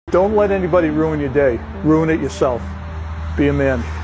Don't let anybody ruin your day. Ruin it yourself. Be a man.